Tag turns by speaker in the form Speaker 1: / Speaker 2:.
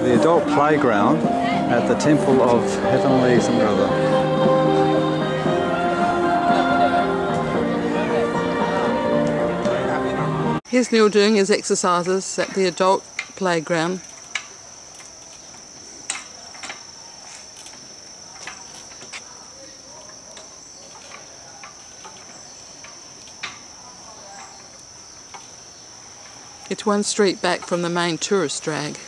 Speaker 1: the adult playground at the Temple of Heavenly something or other.
Speaker 2: Here's Neil doing his exercises at the adult playground. It's one street back from the main tourist drag.